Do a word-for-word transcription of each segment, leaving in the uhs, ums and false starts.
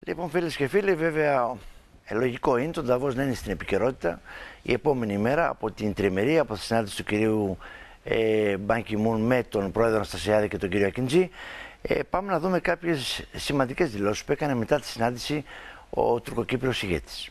Λοιπόν, φίλες και φίλοι, βέβαια ε, λογικό είναι το Davos να είναι στην επικαιρότητα η επόμενη μέρα από την τριμερή, από τη συνάντηση του κυρίου ε, Μπαν Κι Μουν με τον πρόεδρο Αναστασιάδη και τον κύριο Ακιντζή. Ε, πάμε να δούμε κάποιες σημαντικές δηλώσεις που έκανε μετά τη συνάντηση ο τουρκοκύπριος ηγέτης.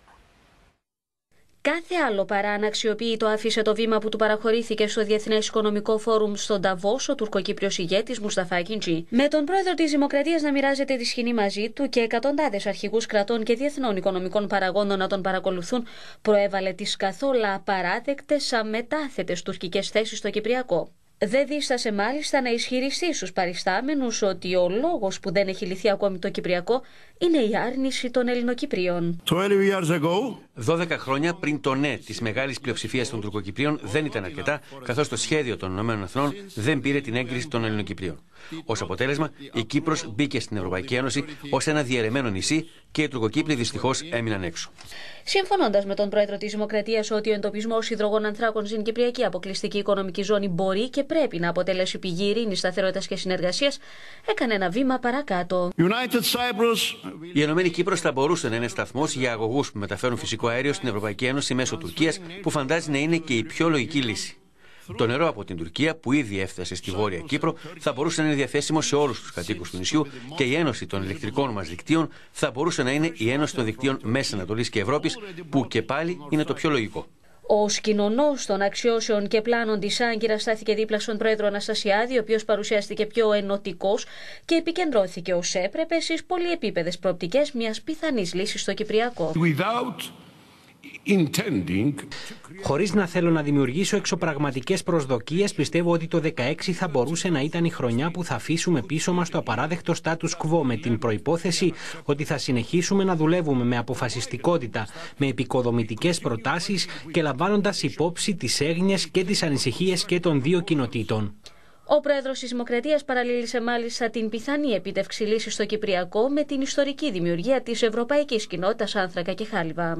Κάθε άλλο παρά αναξιοποιητό άφησε το βήμα που του παραχωρήθηκε στο Διεθνές Οικονομικό Φόρουμ στον Νταβός ο τουρκοκύπριος ηγέτης Μουσταφά Ακιντζή. Με τον πρόεδρο της Δημοκρατίας να μοιράζεται τη σκηνή μαζί του και εκατοντάδες αρχηγούς κρατών και διεθνών οικονομικών παραγόντων να τον παρακολουθούν, προέβαλε τις καθόλου απαράδεκτες αμετάθετες τουρκικές θέσεις στο Κυπριακό. Δεν δίστασε μάλιστα να ισχυριστεί στους παριστάμενους ότι ο λόγος που δεν έχει λυθεί ακόμη το Κυπριακό είναι η άρνηση των Ελληνοκυπρίων. δώδεκα χρόνια πριν το ναι της μεγάλης πλειοψηφίας των Τουρκοκυπρίων δεν ήταν αρκετά, καθώς το σχέδιο των ΗΠΑ δεν πήρε την έγκριση των Ελληνοκυπρίων. Ως αποτέλεσμα, η Κύπρος μπήκε στην Ευρωπαϊκή Ένωση ως ένα διαιρεμένο νησί και οι Τουρκοκύπροι δυστυχώς έμειναν έξω. Συμφωνώντας με τον πρόεδρο της Δημοκρατίας ότι ο εντοπισμός υδρογονανθράκων στην Κυπριακή αποκλειστική οικονομική ζώνη μπορεί και πρέπει να αποτελέσει πηγή ειρήνης, σταθερότητας και συνεργασίας, έκανε ένα βήμα παρακάτω. Η Ενωμένη Κύπρος θα μπορούσε να είναι σταθμός για αγωγούς που μεταφέρουν φυσικό αέριο στην Ευρωπαϊκή Ένωση μέσω Τουρκίας, που φαντάζει να είναι και η πιο λογική λύση. Το νερό από την Τουρκία, που ήδη έφτασε στη Βόρεια Κύπρο, θα μπορούσε να είναι διαθέσιμο σε όλους τους κατοίκους του νησιού και η ένωση των ηλεκτρικών μας δικτύων θα μπορούσε να είναι η ένωση των δικτύων Μέσης Ανατολής και Ευρώπης, που και πάλι είναι το πιο λογικό. Ο σκηνωνός των αξιώσεων και πλάνων της Άγκυρας στάθηκε δίπλα στον πρόεδρο Αναστασιάδη, ο οποίος παρουσιάστηκε πιο ενωτικός και επικεντρώθηκε ως έπρεπε στις πολυεπίπεδες προοπτικές μιας πιθανής λύσης στο Κυπριακό. Χωρίς να θέλω να δημιουργήσω εξωπραγματικές προσδοκίες, πιστεύω ότι το δεκαέξι θα μπορούσε να ήταν η χρονιά που θα αφήσουμε πίσω μας το απαράδεκτο status quo, με την προϋπόθεση ότι θα συνεχίσουμε να δουλεύουμε με αποφασιστικότητα, με επικοδομητικές προτάσεις και λαμβάνοντας υπόψη τις έγνοιες και τις ανησυχίες και των δύο κοινοτήτων. Ο πρόεδρος της Δημοκρατίας παραλλήλησε μάλιστα την πιθανή επίτευξη λύσης στο Κυπριακό με την ιστορική δημιουργία της Ευρωπαϊκής Κοινότητας Άνθρακα και Χάλιβα.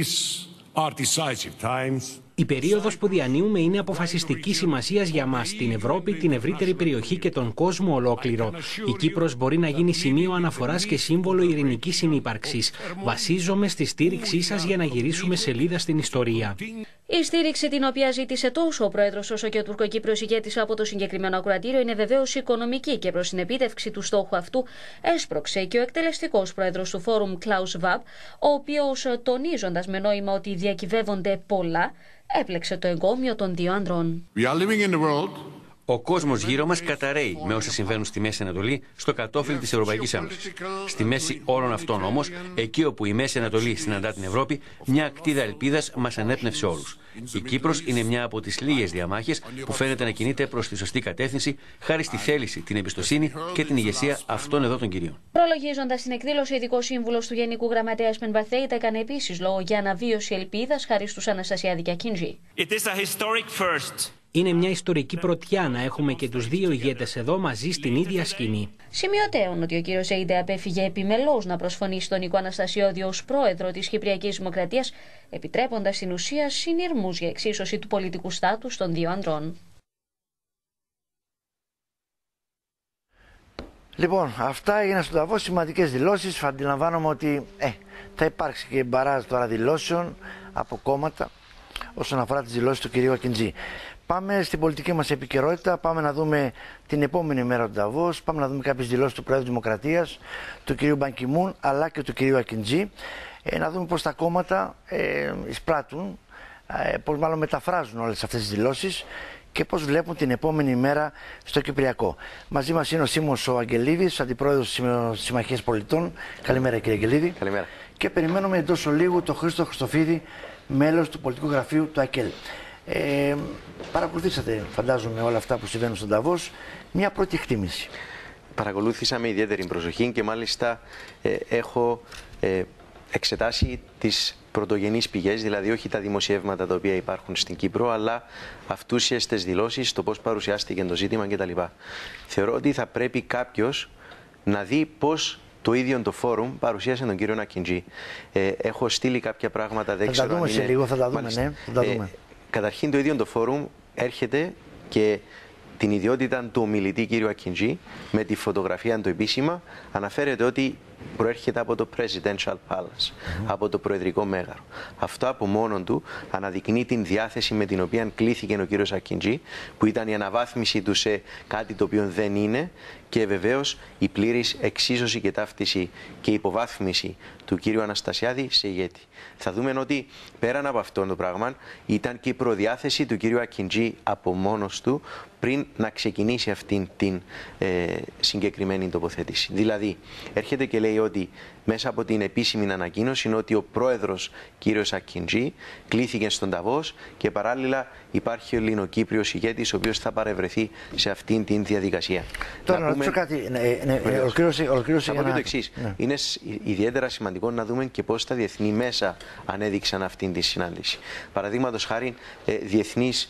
Η περίοδος που διανύουμε είναι αποφασιστική σημασίας για μας, την Ευρώπη, την ευρύτερη περιοχή και τον κόσμο ολόκληρο. Η Κύπρος μπορεί να γίνει σημείο αναφοράς και σύμβολο ειρηνικής συνύπαρξης. Βασίζομαι στη στήριξή σας για να γυρίσουμε σελίδα στην ιστορία. Η στήριξη την οποία ζήτησε τόσο ο πρόεδρος όσο και ο τουρκοκύπριος ηγέτης από το συγκεκριμένο ακροατήριο είναι βεβαίως οικονομική και προς την επίτευξη του στόχου αυτού έσπρωξε και ο εκτελεστικός πρόεδρος του Φόρουμ Klaus Schwab, ο οποίος, τονίζοντας με νόημα ότι διακυβεύονται πολλά, έπλεξε το εγκόμιο των δύο ανδρών. Ο κόσμος γύρω μας καταραίει με όσα συμβαίνουν στη Μέση Ανατολή, στο κατόφλι της Ευρωπαϊκής Ένωσης. Στη μέση όλων αυτών όμως, εκεί όπου η Μέση Ανατολή συναντά την Ευρώπη, μια ακτίδα ελπίδας μας ανέπνευσε όλους. Η Κύπρος είναι μια από τις λίγες διαμάχες που φαίνεται να κινείται προς τη σωστή κατεύθυνση, χάρη στη θέληση, την εμπιστοσύνη και την ηγεσία αυτών εδώ των κυρίων. Προλογίζοντας την εκδήλωση, ο ειδικός σύμβουλος του Γενικού Γραμματέα Σπενβαρθέιτα έκανε επίσης λόγο για αναβίωση ελπίδας χάρη στους Αναστασιάδη και Ακιντζή. Είναι μια ιστορική πρωτιά να έχουμε και τους δύο ηγέτες εδώ μαζί στην ίδια σκηνή. Σημειωτέων ότι ο κύριος Ζέιντε απέφυγε επιμελώς να προσφωνήσει τον Νίκο Αναστασιώδη ως πρόεδρο της Κυπριακής Δημοκρατίας, επιτρέποντας στην ουσία συνειρμούς για εξίσωση του πολιτικού στάτους των δύο ανδρών. Λοιπόν, αυτά έγιναν στο Νταβός, σημαντικές δηλώσεις. Αντιλαμβάνομαι ότι ε, θα υπάρξει και μπαράζ τώρα δηλώσεων από κόμματα όσον αφορά τις δηλώσεις του κυρίου Ακιντζή. Πάμε στην πολιτική μας επικαιρότητα, πάμε να δούμε την επόμενη μέρα του Νταβός, πάμε να δούμε κάποιες δηλώσεις του Προέδρου Δημοκρατίας, του κυρίου Μπαν Κι Μουν, αλλά και του κυρίου Ακιντζή, ε, να δούμε πώς τα κόμματα ε, εισπράττουν, ε, πώς μάλλον μεταφράζουν όλες αυτές τις δηλώσεις και πώς βλέπουν την επόμενη μέρα στο Κυπριακό. Μαζί μας είναι ο Σίμος ο Αγγελίδης, αντιπρόεδρος της Συμμαχίας Πολιτών. Καλημέρα κύριε Αγγελίδη. Καλημέρα. Και περιμένουμε εντός ολίγου τον Χρήστο Χριστοφίδη, μέλος του πολιτικού γραφείου του ΑΚΕΛ. Ε, παρακολουθήσατε, φαντάζομαι, όλα αυτά που συμβαίνουν στον Νταβός. Μια πρώτη εκτίμηση. Παρακολούθησα με ιδιαίτερη προσοχή και μάλιστα ε, έχω ε, εξετάσει τις πρωτογενείς πηγές, δηλαδή όχι τα δημοσιεύματα τα οποία υπάρχουν στην Κύπρο, αλλά αυτούσιες τις δηλώσεις, το πώς παρουσιάστηκε το ζήτημα κτλ. Θεωρώ ότι θα πρέπει κάποιος να δει πώς το ίδιο το φόρουμ παρουσίασε τον κύριο Ακιντζή. Ε, έχω στείλει κάποια πράγματα, δεν θα ξέρω τα δούμε αν σε είναι... λίγο, θα τα δούμε, Μάλιστα. ναι, θα τα δούμε. Ε, καταρχήν το ίδιο το φόρουμ έρχεται και την ιδιότητα του ομιλητή κύριο Ακιντζή, με τη φωτογραφία του επίσημα, αναφέρεται ότι προέρχεται από το Presidential Palace, mm-hmm. από το Προεδρικό Μέγαρο. Αυτό από μόνον του αναδεικνύει την διάθεση με την οποία κλήθηκε ο κύριος Ακιντζή, που ήταν η αναβάθμιση του σε κάτι το οποίο δεν είναι, και βεβαίως η πλήρης εξίσωση και ταύτιση και υποβάθμιση του κύριου Αναστασιάδη σε ηγέτη. Θα δούμε ότι πέραν από αυτό το πράγμα ήταν και η προδιάθεση του κύριου Ακιντζή από μόνος του πριν να ξεκινήσει αυτήν την ε, συγκεκριμένη τοποθέτηση. Δηλαδή, έρχεται και λέει ότι μέσα από την επίσημη ανακοίνωση είναι ότι ο πρόεδρος κύριος Ακιντζή κλήθηκε στον Νταβός και παράλληλα υπάρχει ο Ελληνοκύπριος ηγέτης ο οποίος θα παρευρεθεί σε αυτήν την διαδικασία. Τώρα να ρωτήσω κάτι. Ναι, ναι, ολοκλήρωσε, ολοκλήρωσε θα πω και το εξής. Ναι. Είναι ιδιαίτερα σημαντικό να δούμε και πώς τα διεθνή μέσα ανέδειξαν αυτήν τη συνάντηση. Παραδείγματος χάρη, διεθνείς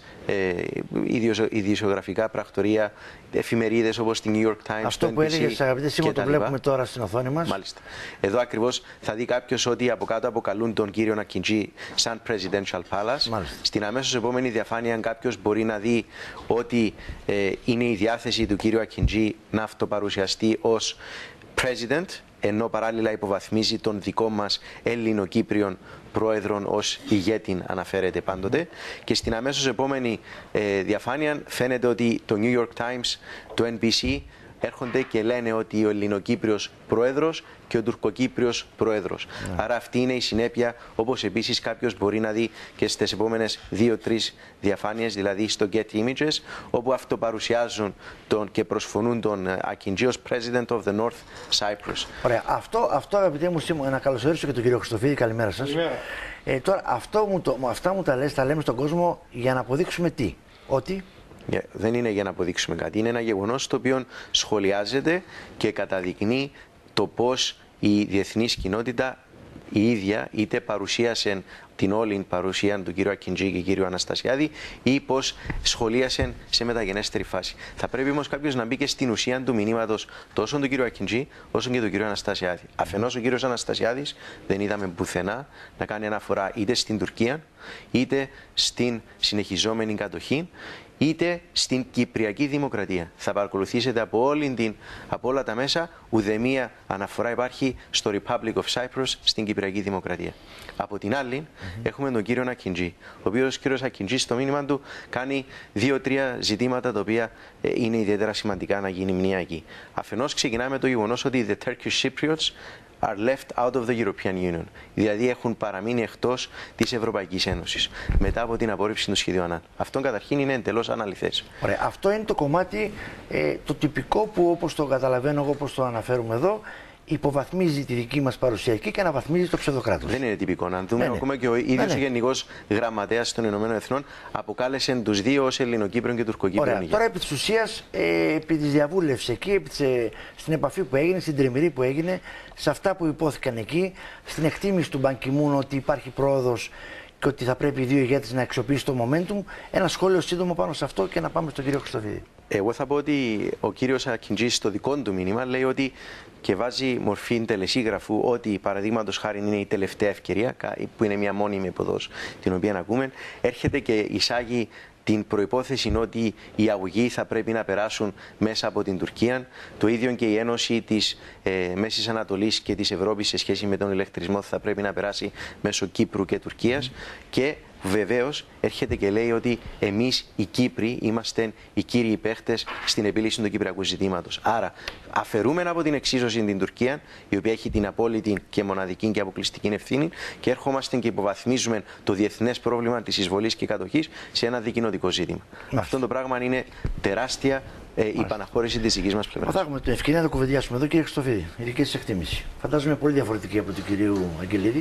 ειδησιογραφικά πρακτορία, εφημερίδες όπως τη New York Times, αυτό που έλεγες, αγαπητέ Σίμω, το βλέπουμε τώρα στην οθόνη μας. Μάλιστα. Εδώ ακριβώς θα δει κάποιος ότι από κάτω αποκαλούν τον κύριο Ακιντζή σαν Presidential Palace. Μάλιστα. Στην αμέσως επόμενη διαφάνεια κάποιος μπορεί να δει ότι ε, είναι η διάθεση του κύριου Ακιντζή να αυτοπαρουσιαστεί ως President, ενώ παράλληλα υποβαθμίζει τον δικό μας Έλληνο-Κύπριον πρόεδρον ως ηγέτην αναφέρεται πάντοτε. Και στην αμέσως επόμενη ε, διαφάνεια φαίνεται ότι το New York Times, το N B C έρχονται και λένε ότι ο Ελληνοκύπριος πρόεδρος και ο Τουρκοκύπριος πρόεδρος. Yeah. Άρα αυτή είναι η συνέπεια, όπως επίσης κάποιος μπορεί να δει και στις επόμενες δύο-τρεις διαφάνειες, δηλαδή στο Get Images, όπου αυτοπαρουσιάζουν τον και προσφωνούν τον Ακιντζή ως President of the North Cyprus. Ωραία. Αυτό, αυτό αγαπητέ μου Σίμω, να καλωσορίσω και τον κύριο Χριστοφίδη. Καλημέρα σας. Καλημέρα. Ε, τώρα, αυτό μου το, αυτά μου τα λες, τα λέμε στον κόσμο για να αποδείξουμε τι. Ότι... Yeah, δεν είναι για να αποδείξουμε κάτι. Είναι ένα γεγονός το οποίο σχολιάζεται και καταδεικνύει το πώς η διεθνής κοινότητα η ίδια είτε παρουσίασε την όλη παρουσία του κ. Ακιντζή και κ. Αναστασιάδη ή πώς σχολίασε σε μεταγενέστερη φάση. Θα πρέπει όμως κάποιος να μπει και στην ουσία του μηνύματος τόσο του κ. Ακιντζή όσο και του κ. Αναστασιάδη. Αφενός ο κ. Αναστασιάδης δεν είδαμε πουθενά να κάνει αναφορά είτε στην Τουρκία είτε στην συνεχιζόμενη κατοχή, είτε στην Κυπριακή Δημοκρατία. Θα παρακολουθήσετε από, όλη την, από όλα τα μέσα, ουδέμια αναφορά υπάρχει στο Republic of Cyprus, στην Κυπριακή Δημοκρατία. Από την άλλη, mm-hmm. έχουμε τον κύριο Ακιντζή, ο οποίος κύριος Ακιντζή στο μήνυμα του κάνει δύο-τρία ζητήματα τα οποία ε, είναι ιδιαίτερα σημαντικά να γίνει μνήμα εκεί. Αφενός ξεκινάμε το γεγονός ότι the Turkish Cypriots are left out of the European Union. Δηλαδή έχουν παραμείνει εκτός της Ευρωπαϊκής Ένωσης μετά από την απόρριψη του σχεδίου Ανάν. Αυτό καταρχήν είναι εντελώς αναλυθές. Ωραία. Αυτό είναι το κομμάτι ε, το τυπικό που, όπως το καταλαβαίνω εγώ, όπως το αναφέρουμε εδώ, υποβαθμίζει τη δική μας παρουσία εκεί και αναβαθμίζει το ψευδοκράτος. Δεν είναι τυπικό. Να δούμε, ναι, ακόμα ναι. και ο ίδιος ναι, ναι. ο Γενικός Γραμματέας των Ηνωμένων Εθνών αποκάλεσε τους δύο ως Ελληνοκύπριον και Τουρκοκύπριον. Ωραία. Τώρα επί της ουσίας, ε, επί της διαβούλευσης εκεί, επί της, ε, στην επαφή που έγινε, στην τριμηρή που έγινε, σε αυτά που υπόθηκαν εκεί, στην εκτίμηση του Μπαν Κι Μουν ότι υπάρχει πρόοδος και ότι θα πρέπει οι δύο ηγέτες να αξιοποιήσουν το momentum, ένα σχόλιο σύντομο πάνω σε αυτό και να πάμε στον κύριο Χριστοφίδη. Εγώ θα πω ότι ο κύριος Ακιντζή στο δικό του μήνυμα λέει ότι και βάζει μορφή τελεσίγραφου ότι παραδείγματος χάρη είναι η τελευταία ευκαιρία, που είναι μια μόνιμη υποδός την οποία ακούμε, έρχεται και εισάγει την προϋπόθεση ότι οι αγωγοί θα πρέπει να περάσουν μέσα από την Τουρκία. Το ίδιο και η Ένωση της ε, Μέσης Ανατολής και της Ευρώπης σε σχέση με τον ηλεκτρισμό θα πρέπει να περάσει μέσω Κύπρου και Τουρκίας. Mm. Και βεβαίως έρχεται και λέει ότι εμείς οι Κύπροι είμαστε οι κύριοι παίχτες στην επίλυση του κυπριακού ζητήματος. Άρα αφαιρούμε από την εξίσωση την Τουρκία, η οποία έχει την απόλυτη και μοναδική και αποκλειστική ευθύνη, και έρχομαστε και υποβαθμίζουμε το διεθνές πρόβλημα της εισβολής και κατοχής σε ένα δικοινοτικό ζήτημα. Μάλιστα. Αυτό το πράγμα είναι τεράστια ε, η παναχώρηση της δικής μας πλευράς. Θα έχουμε την ευκαιρία να το κουβεντιάσουμε εδώ, κύριε Χριστοφίδη. Η δική σας εκτίμηση. Φαντάζομαι πολύ διαφορετική από την κυρίου Αγγελίδη.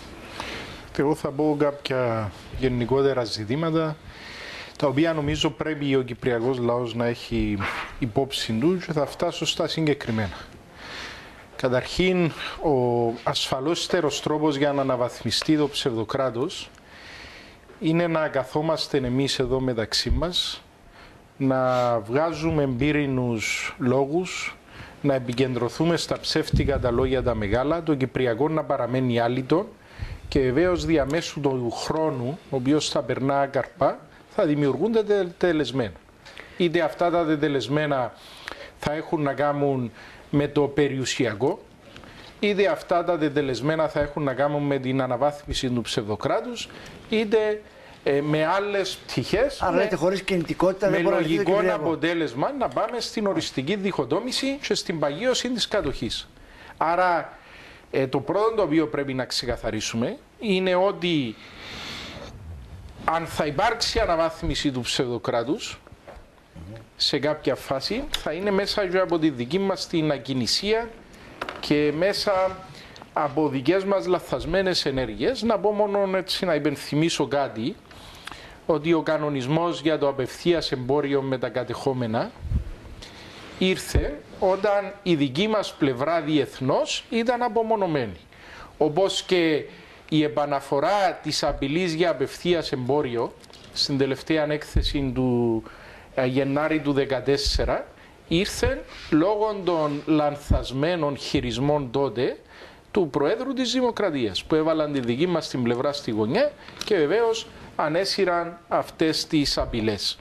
Εγώ θα πω κάποια γενικότερα ζητήματα, τα οποία νομίζω πρέπει ο κυπριακός λαός να έχει υπόψη του και θα φτάσω στα συγκεκριμένα. Καταρχήν, ο ασφαλέστερος τρόπος για να αναβαθμιστεί το ψευδοκράτος είναι να καθόμαστε εμείς εδώ μεταξύ μας, να βγάζουμε εμπειρινούς λόγους, να επικεντρωθούμε στα ψεύτικα τα λόγια τα μεγάλα, το κυπριακό να παραμένει άλυτο, και βεβαίως διαμέσου του χρόνου, ο οποίος θα περνά καρπά, θα δημιουργούνται τελεσμένα. Είτε αυτά τα τελεσμένα θα έχουν να κάνουν με το περιουσιακό, είτε αυτά τα τετελεσμένα θα έχουν να κάνουν με την αναβάθμιση του ψευδοκράτους, είτε ε, με άλλες πτυχές. Άρα λέτε χωρίς κινητικότητα με δεν μπορεί λογικό να αποτέλεσμα να πάμε στην οριστική διχοτόμηση και στην παγίωση της κατοχής. Άρα ε, το πρώτο το οποίο πρέπει να ξεκαθαρίσουμε είναι ότι αν θα υπάρξει αναβάθμιση του ψευδοκράτους σε κάποια φάση, θα είναι μέσα και από τη δική μας την ακινησία και μέσα από δικές μας λαθασμένες ενέργειες. Να πω μόνο έτσι, να υπενθυμίσω κάτι, ότι ο κανονισμός για το απευθείας εμπόριο με τα κατεχόμενα ήρθε όταν η δική μας πλευρά διεθνώς ήταν απομονωμένη. Όπως και η επαναφορά της απειλής για απευθείας εμπόριο στην τελευταία έκθεση του Γενάρη του δύο χιλιάδες δεκατέσσερα ήρθε λόγω των λανθασμένων χειρισμών τότε του Προέδρου της Δημοκρατίας, που έβαλαν τη δική μας την πλευρά στη γωνιά και βεβαίως ανέσυραν αυτές τις απειλές.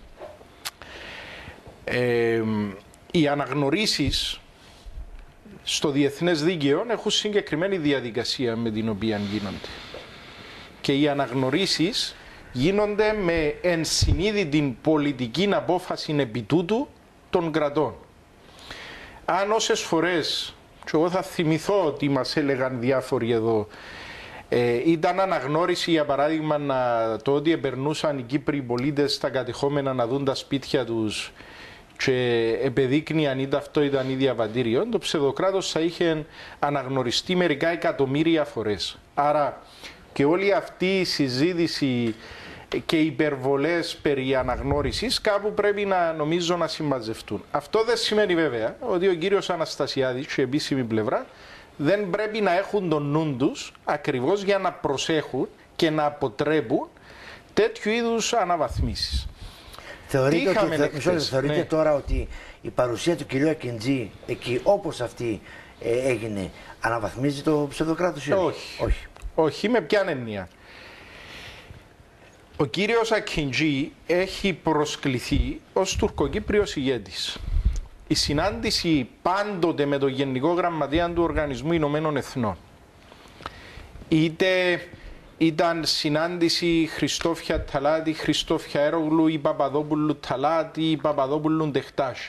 Ε, οι αναγνωρίσεις στο διεθνές δίκαιο έχουν συγκεκριμένη διαδικασία με την οποία γίνονται. Και οι αναγνωρίσεις γίνονται με ενσυνείδητη πολιτική απόφαση επί τούτου των κρατών. Αν όσες φορές, και εγώ θα θυμηθώ ότι μας έλεγαν διάφοροι εδώ, ε, ήταν αναγνώριση για παράδειγμα να, το ότι επερνούσαν οι Κύπροι πολίτες στα κατεχόμενα να δουν τα σπίτια τους και επεδείκνει αν ήταν αυτό ήταν ή διαβατήριο, το ψευδοκράτος θα είχε αναγνωριστεί μερικά εκατομμύρια φορές. Άρα και όλη αυτή η συζήτηση και οι υπερβολές περί αναγνώρισης κάπου πρέπει να νομίζω να συμμαζευτούν. Αυτό δεν σημαίνει βέβαια ότι ο κύριος Αναστασιάδης και η επίσημη πλευρά δεν πρέπει να έχουν τον νου τους ακριβώς για να προσέχουν και να αποτρέπουν τέτοιου είδους αναβαθμίσεις. Θεωρείτε, ότι, θε, χθες, θεωρείτε ναι. τώρα ότι η παρουσία του κυρίου Ακιντζή εκεί όπως αυτή ε, έγινε αναβαθμίζει το ψευδοκράτος ή όχι. όχι. Όχι, με ποια έννοια. Ο κύριος Ακιντζή έχει προσκληθεί ως τουρκοκύπριος ηγέτης. Η συνάντηση πάντοτε με τον Γενικό Γραμματέα του Οργανισμού Ηνωμένων Εθνών, είτε ήταν συνάντηση Χριστόφια Ταλάτη, Χριστόφια Έρογλου ή Παπαδόπουλου Ταλάτη ή Παπαδόπουλου Ντεχτάς,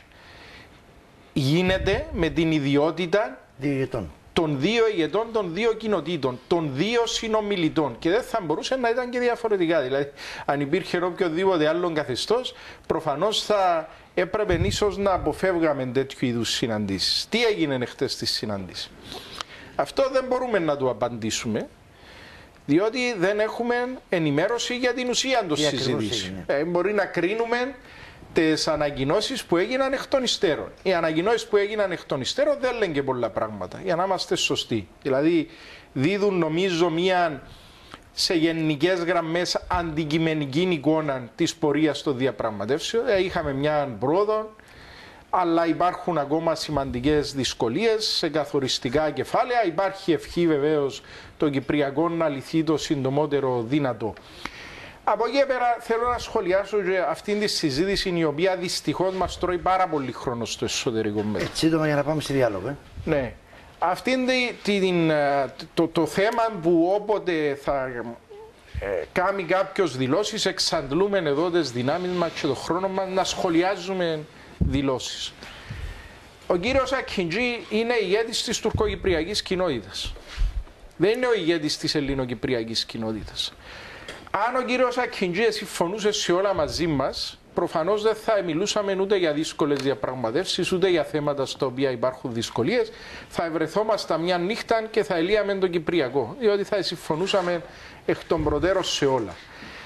γίνεται με την ιδιότητα Διηγετών. των δύο ηγετών, των δύο κοινοτήτων, των δύο συνομιλητών. Και δεν θα μπορούσε να ήταν και διαφορετικά. Δηλαδή, αν υπήρχε οποιοδήποτε άλλον καθεστώς, προφανώς θα έπρεπε ίσως να αποφεύγαμε τέτοιου είδους συναντήσεις. Τι έγινε χτες στη συνάντηση? Αυτό δεν μπορούμε να το απαντήσουμε, διότι δεν έχουμε ενημέρωση για την ουσία των συζητήσεων. Ε, μπορεί να κρίνουμε τις ανακοινώσεις που έγιναν εκ των υστέρων. Οι ανακοινώσεις που έγιναν εκ των υστέρων δεν λένε και πολλά πράγματα, για να είμαστε σωστοί. Δηλαδή, δίδουν νομίζω μία σε γενικές γραμμές αντικειμενική εικόνα της πορείας των διαπραγματεύσεων. Ε, είχαμε μια πρόοδο, αλλά υπάρχουν ακόμα σημαντικές δυσκολίες σε καθοριστικά κεφάλαια. Υπάρχει ευχή βεβαίως το Κυπριακό να λυθεί το συντομότερο δυνατό. Από εκεί πέρα θέλω να σχολιάσω και αυτήν τη συζήτηση, η οποία δυστυχώς μας τρώει πάρα πολύ χρόνο στο εσωτερικό μέτρο. Σύντομα για να πάμε στη διάλογο. Ε. Ναι. Αυτήν την, το, το θέμα που όποτε θα ε, κάνει κάποιος δηλώσεις, εξαντλούμε εδώ τις δυνάμεις μας και τον χρόνο μας να σχολιάζουμε δηλώσεις. Ο κύριος Ακιντζή είναι ηγέτης της τουρκοκυπριακής κοινότητας. Δεν είναι ο ηγέτης της ελληνοκυπριακής κοινότητας. Αν ο κύριος Ακιντζή συμφωνούσε σε όλα μαζί μας, προφανώς δεν θα μιλούσαμε ούτε για δύσκολες διαπραγματεύσεις, ούτε για θέματα στα οποία υπάρχουν δυσκολίες. Θα ευρεθόμασταν μια νύχτα και θα ελύαμε τον Κυπριακό, διότι θα συμφωνούσαμε εκ των προτέρων σε όλα.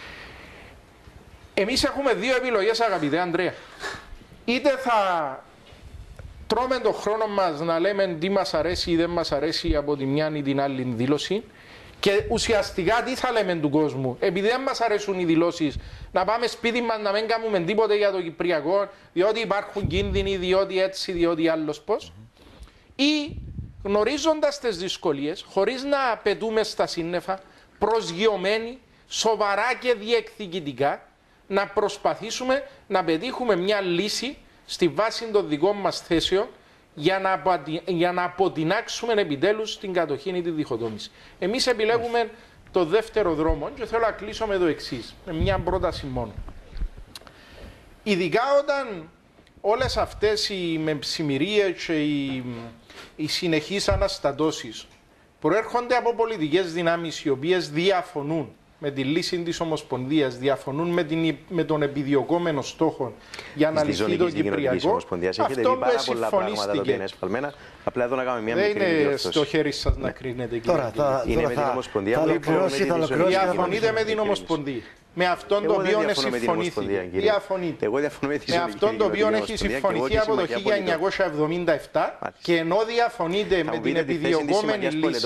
Εμείς έχουμε δύο επιλογές, αγαπητέ Ανδρέα. Είτε θα τρώμε τον χρόνο μας να λέμε τι μας αρέσει ή δεν μας αρέσει από τη μια ή την άλλη δήλωση, και ουσιαστικά τι θα λέμε του κόσμου, επειδή δεν μας αρέσουν οι δηλώσεις, να πάμε σπίτι μας να μην κάνουμε τίποτε για το Κυπριακό, διότι υπάρχουν κίνδυνοι, διότι έτσι, διότι άλλος πώς. Ή γνωρίζοντας τις δυσκολίες, χωρίς να απαιτούμε στα σύννεφα, προσγειωμένοι, σοβαρά και διεκδικητικά, να προσπαθήσουμε να πετύχουμε μια λύση στη βάση των δικών μας θέσεων για να, για να αποτινάξουμε επιτέλους την κατοχή ή τη διχοτόμηση. Εμείς επιλέγουμε το δεύτερο δρόμο και θέλω να κλείσω με το εξής, με μια πρόταση μόνο. Ειδικά όταν όλες αυτές οι μεμψημυρίες και οι, οι συνεχείς αναστατώσεις προέρχονται από πολιτικές δυνάμεις οι οποίες διαφωνούν με τη λύση της Ομοσπονδίας, διαφωνούν με, την, με τον επιδιωκόμενο στόχο για να λυθεί το Κυπριακό. Αυτό που συμφωνήστηκε. Απλά εδώ να κάνουμε μια δεν μικρή είναι διόρθωση. στο χέρι σας να κρίνετε. Τώρα, τώρα, είναι τώρα με θα, την Ομοσπονδία. Θα ολοκληρώσει, θα ολοκληρώσει. Διαφωνείτε με την Ομοσπονδία. Με αυτόν το οποίο συμφωνήθηκε. Διαφωνείτε. Εγώ διαφωνώ με, με αυτόν το οποίο έχει συμφωνηθεί από το χίλια εννιακόσια εβδομήντα επτά και ενώ διαφωνείτε με την επιδιωκόμενη λύση.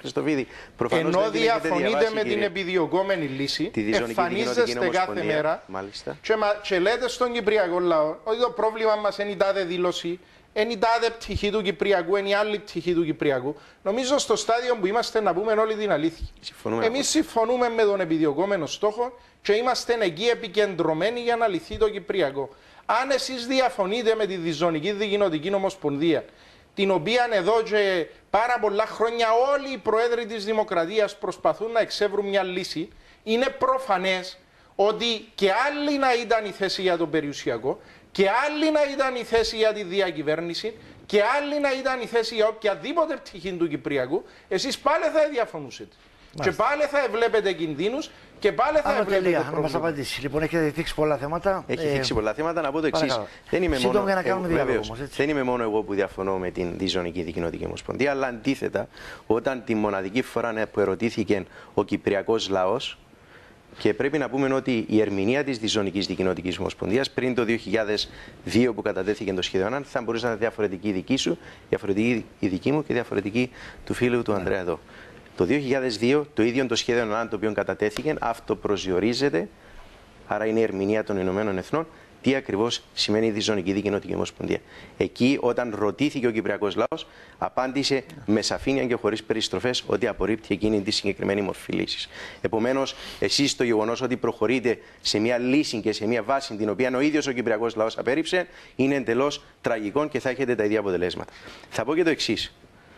Ενώ διαφωνείτε με την επιδιωκόμενη λύση, εμφανίζεστε κάθε μέρα και λέτε στον Κυπριακό λαό ότι το πρόβλημα μας είναι η τάδε δήλωση. Είναι η τάδε πτυχή του Κυπριακού, είναι η άλλη πτυχή του Κυπριακού. Νομίζω στο στάδιο που είμαστε να πούμε όλη την αλήθεια. Εμείς συμφωνούμε με τον επιδιωκόμενο στόχο και είμαστε εκεί επικεντρωμένοι για να λυθεί το Κυπριακό. Αν εσείς διαφωνείτε με τη Διζωνική Δικοινοτική Ομοσπονδία, την οποία εδώ και πάρα πολλά χρόνια όλοι οι προέδροι της Δημοκρατίας προσπαθούν να εξεύρουν μια λύση, είναι προφανές ότι και άλλη να ήταν η θέση για το περιουσιακό, και άλλη να ήταν η θέση για τη διακυβέρνηση και άλλη να ήταν η θέση για οποιαδήποτε πτυχή του Κυπριακού, εσείς πάλι θα διαφωνούσετε. Μάλιστα. Και πάλι θα βλέπετε κινδύνους και πάλι θα βλέπετε προβλήματα. Να μας απαντήσει. Λοιπόν, έχετε θίξει πολλά θέματα. Έχει θίξει πολλά θέματα. Να πω το εξής. Δεν είμαι μόνο, εγώ, δεν είμαι μόνο εγώ που διαφωνώ με την Διζωνική Δικοινοτική Ομοσπονδία, αλλά αντίθετα, όταν τη μοναδική φορά που ερωτήθηκε ο Κυπριακός λαός, και πρέπει να πούμε ότι η ερμηνεία της Διζωνικής Δικοινοτικής Ομοσπονδίας πριν το δύο χιλιάδες δύο που κατατέθηκε το σχέδιο ΑΝΑΝ θα μπορούσε να είναι διαφορετική η δική σου, διαφορετική η δική μου και διαφορετική του φίλου του Ανδρέα εδώ. Το δύο χιλιάδες δύο το ίδιο το σχέδιο ΑΝΑΝ το οποίο κατατέθηκε αυτοπροσδιορίζεται, άρα είναι η ερμηνεία των Ηνωμένων Εθνών, τι ακριβώς σημαίνει η Διζωνική Δικοινοτική Ομοσπονδία. Εκεί, όταν ρωτήθηκε ο Κυπριακός λαός, απάντησε με σαφήνεια και χωρίς περιστροφές ότι απορρίπτει εκείνη τη συγκεκριμένη μορφή λύσης. Επομένως, εσείς το γεγονός ότι προχωρείτε σε μια λύση και σε μια βάση την οποία ο ίδιος ο Κυπριακός λαός απέρριψε, είναι εντελώς τραγικό και θα έχετε τα ίδια αποτελέσματα. Θα πω και το εξής.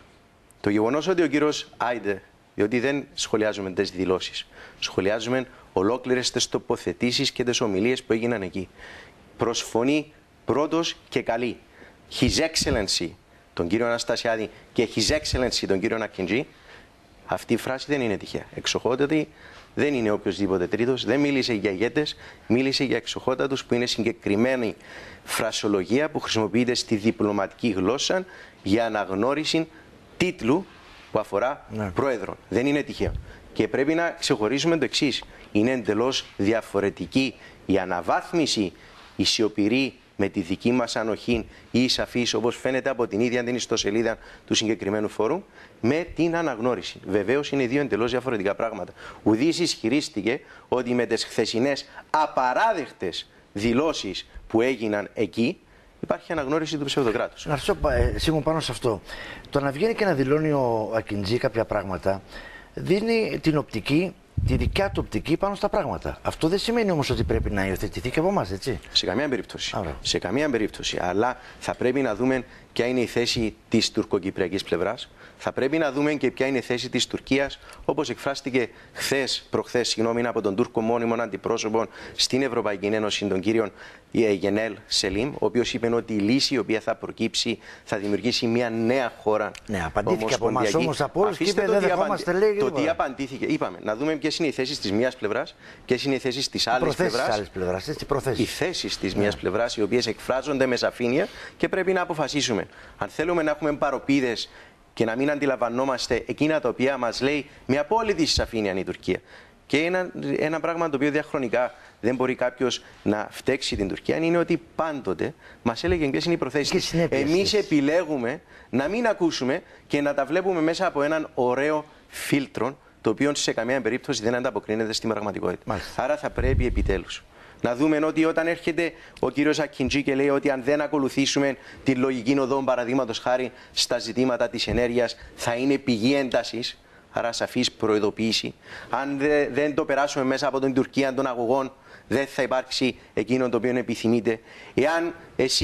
Το γεγονός ότι ο κύριος Άιντε, διότι δεν σχολιάζουμε τις δηλώσεις, σχολιάζουμε ολόκληρες τις τοποθετήσεις και τις ομιλίες που έγιναν εκεί. Προσφωνεί πρώτος και καλή His Excellency τον κύριο Αναστασιάδη και His Excellency τον κύριο Ακιντζή. Αυτή η φράση δεν είναι τυχαία. Εξοχότατη δεν είναι οποιοδήποτε τρίτος, δεν μίλησε για ηγέτες, μίλησε για εξοχότατους που είναι συγκεκριμένη φρασολογία που χρησιμοποιείται στη διπλωματική γλώσσα για αναγνώριση τίτλου που αφορά ναι. πρόεδρον. Δεν είναι τυχαίο. Και πρέπει να ξεχωρίσουμε το εξής. Είναι εντελώς διαφορετική η αναβάθμιση, η σιωπηρή με τη δική μας ανοχή ή η σαφής, όπως φαίνεται από την ίδια την ιστοσελίδα του συγκεκριμένου φόρουμ, με την αναγνώριση. Βεβαίως είναι δύο εντελώς διαφορετικά πράγματα. Ουδής ισχυρίστηκε ότι με τις χθεσινές απαράδεκτες δηλώσεις που έγιναν εκεί, υπάρχει αναγνώριση του ψευδοκράτους. Να ρωτήσω σίγουρα πάνω σε αυτό. Το να βγαίνει και να δηλώνει ο Ακιντζή κάποια πράγματα δίνει την οπτική, τη δικιά του οπτική πάνω στα πράγματα. Αυτό δεν σημαίνει όμως ότι πρέπει να υιοθετηθεί και από εμάς, έτσι. Σε καμία περίπτωση. Άρα. Σε καμία περίπτωση. Αλλά θα πρέπει να δούμε ποια είναι η θέση της τουρκοκυπριακής πλευράς. Θα πρέπει να δούμε και ποια είναι η θέση της Τουρκίας, όπως εκφράστηκε χθες, προχθές, συγγνώμη, από τον Τούρκο μόνιμο αντιπρόσωπο στην Ευρωπαϊκή Ένωση, τον κύριο Γενέλ Σελίμ, ο οποίος είπε ότι η λύση η οποία θα προκύψει θα δημιουργήσει μια νέα χώρα. Ναι, απαντήθηκε από εμάς όμως από όλους και είπε δεν δεχόμαστε, λέει. Το τι απαντήθηκε, είπαμε, να δούμε ποιες είναι οι θέσεις της μίας πλευράς, ποιες είναι οι θέσεις της άλλης πλευράς. Οι θέσεις της μίας πλευράς, οι οποίες εκφράζονται με σαφήνεια και πρέπει να αποφασίσουμε. Αν θέλουμε να έχουμε παροπίδες και να μην αντιλαμβανόμαστε εκείνα τα οποία μας λέει με απόλυτη σαφήνεια η Τουρκία. Και ένα, ένα πράγμα το οποίο διαχρονικά δεν μπορεί κάποιος να φταίξει την Τουρκία είναι ότι πάντοτε μας έλεγε ποιες είναι οι προθέσεις. Εμείς επιλέγουμε να μην ακούσουμε και να τα βλέπουμε μέσα από έναν ωραίο φίλτρο, το οποίο σε καμία περίπτωση δεν ανταποκρίνεται στην πραγματικότητα. Μάλιστα. Άρα θα πρέπει επιτέλους να δούμε ότι όταν έρχεται ο κύριος Ακιντζή και λέει ότι αν δεν ακολουθήσουμε τη λογική οδό, παραδείγματος χάρη στα ζητήματα της ενέργειας, θα είναι πηγή έντασης, άρα σαφής προειδοποίηση. Αν δε, δεν το περάσουμε μέσα από την Τουρκία των αγωγών, δεν θα υπάρξει εκείνο το οποίο επιθυμείτε. Εάν εσείς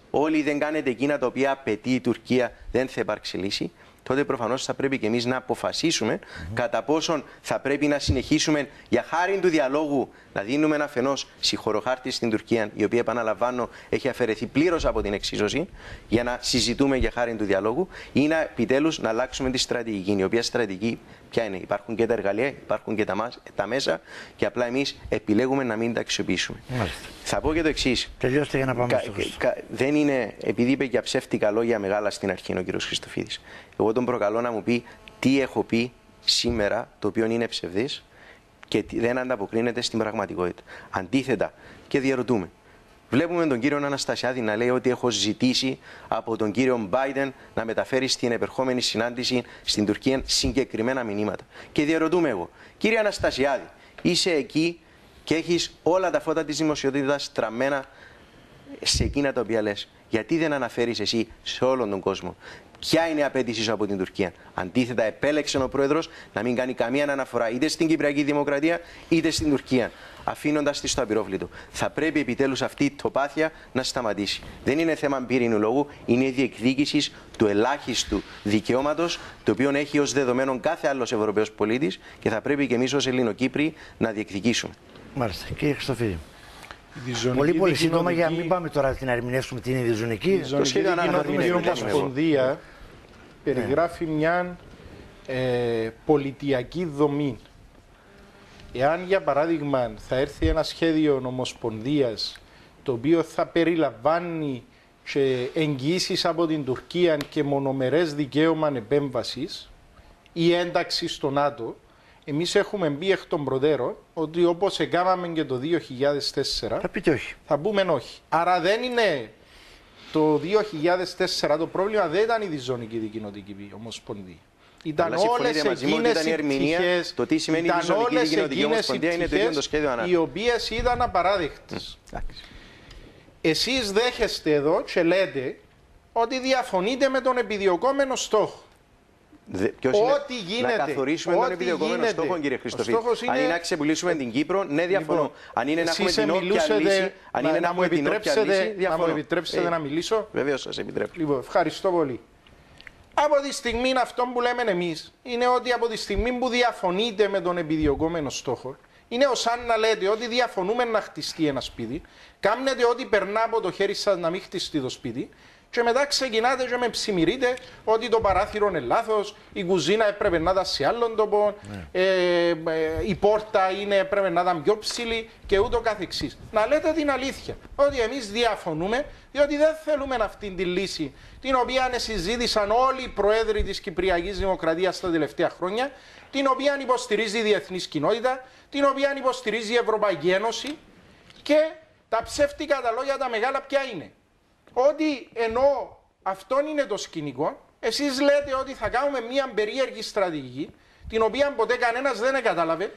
όλοι δεν κάνετε εκείνα τα οποία απαιτεί η Τουρκία, δεν θα υπάρξει λύση. Τότε προφανώς θα πρέπει και εμείς να αποφασίσουμε mm-hmm. κατά πόσον θα πρέπει να συνεχίσουμε για χάρη του διαλόγου να δίνουμε αφενός συγχωροχάρτη στην Τουρκία, η οποία, επαναλαμβάνω, έχει αφαιρεθεί πλήρως από την εξίσωση, για να συζητούμε για χάρη του διαλόγου, ή να επιτέλους να αλλάξουμε τη στρατηγική. Η οποία στρατηγική ποια είναι? Υπάρχουν και τα εργαλεία, υπάρχουν και τα, τα μέσα, και απλά εμείς επιλέγουμε να μην τα αξιοποιήσουμε. Μάλιστα. Θα πω και το εξής. Τελειώστε για να πάμε κα, στο κα, Δεν είναι, επειδή είπε για ψεύτικα λόγια μεγάλα στην αρχή ο κ. Χριστοφίδης. Εγώ τον προκαλώ να μου πει τι έχω πει σήμερα, το οποίο είναι ψευδής και δεν ανταποκρίνεται στην πραγματικότητα. Αντίθετα, και διαρωτούμε. Βλέπουμε τον κύριο Αναστασιάδη να λέει ότι έχω ζητήσει από τον κύριο Biden να μεταφέρει στην επερχόμενη συνάντηση στην Τουρκία συγκεκριμένα μηνύματα. Και διαρωτούμε εγώ, κύριε Αναστασιάδη, είσαι εκεί και έχεις όλα τα φώτα της δημοσιότητας στραμμένα σε εκείνα τα οποία λες. Γιατί δεν αναφέρεις εσύ σε όλον τον κόσμο ποια είναι η απέτησή σου από την Τουρκία? Αντίθετα, επέλεξε ο πρόεδρος να μην κάνει καμία αναφορά είτε στην Κυπριακή Δημοκρατία είτε στην Τουρκία, αφήνοντας τη στο απειρόβλητο. Θα πρέπει επιτέλους αυτή η τοπάθεια να σταματήσει. Δεν είναι θέμα πύρινου λόγου, είναι η διεκδίκηση του ελάχιστου δικαιώματος, το οποίο έχει ως δεδομένο κάθε άλλος Ευρωπαίος πολίτης, και θα πρέπει και εμείς ως Ελληνοκύπριοι να διεκδικήσουμε. Μάλιστα. Κύριε Χριστοφίδη. Πολύ πολύ σύντομα, για να μην πάμε τώρα να ερμηνεύσουμε την ιδιζωνική. Η Διζωνική Δικοινοτική Ομοσπονδία περιγράφει μια ε, πολιτιακή δομή. Εάν, για παράδειγμα, θα έρθει ένα σχέδιο ομοσπονδίας το οποίο θα περιλαμβάνει και εγγυήσεις από την Τουρκία και μονομερές δικαίωμα επέμβασης ή ένταξη στο ΝΑΤΟ, εμείς έχουμε μπει εκ των προτέρων ότι όπως έκαναμε και το δύο χιλιάδες τέσσερα, θα πείτε όχι. Θα πούμε όχι. Άρα δεν είναι το δύο χιλιάδες τέσσερα το πρόβλημα, δεν ήταν η Διζωνική Δικοινοτική Ομοσπονδία. Ήταν όλες εκείνες οι πτυχές, το τι σημαίνει η Διζωνική Δικοινοτική Ομοσπονδία είναι το ίδιο το σχέδιο ανάπτυξης, οι οποίες ήταν απαράδεκτες. Mm. Εσείς δέχεστε εδώ και λέτε ότι διαφωνείτε με τον επιδιωκόμενο στόχο. Δε, ποιος ό,τι είναι γίνεται, να καθορίσουμε τον επιδιωκόμενο στόχο, κύριε Χριστοφίδη. Είναι... Αν είναι να ξεπουλήσουμε την Κύπρο, ναι, διαφωνώ. Λοιπόν, αν είναι να έχουμε την όποια λύση, αν είναι να, να έχουμε την όποια λύση, διαφωνώ. Να μου επιτρέψετε ε, να μιλήσω. Βεβαίως σας επιτρέπω. Λοιπόν, ευχαριστώ πολύ. Από τη στιγμή αυτό που λέμε εμείς είναι ότι από τη στιγμή που διαφωνείτε με τον επιδιωκόμενο στόχο, είναι ως αν να λέτε ότι διαφωνούμε να χτιστεί ένα σπίτι, κάνετε ό,τι περνά από το χέρι σας να μην χτιστεί το σπίτι, και μετά ξεκινάτε και με ψημυρείτε ότι το παράθυρο είναι λάθος, η κουζίνα έπρεπε να ήταν σε άλλον τόπο, ναι. ε, ε, η πόρτα είναι, έπρεπε να ήταν πιο ψηλή και ούτω καθεξής. Να λέτε την αλήθεια, ότι εμείς διαφωνούμε, διότι δεν θέλουμε αυτή τη λύση, την οποία συζήτησαν όλοι οι προέδροι της Κυπριακής Δημοκρατίας τα τελευταία χρόνια, την οποία υποστηρίζει η διεθνής κοινότητα, την οποία υποστηρίζει η Ευρωπαϊκή Ένωση, και τα ψεύτικα τα λόγια τα μεγάλα ποια είναι? Ότι ενώ αυτό είναι το σκηνικό, εσείς λέτε ότι θα κάνουμε μια περίεργη στρατηγική, την οποία ποτέ κανένας δεν κατάλαβε,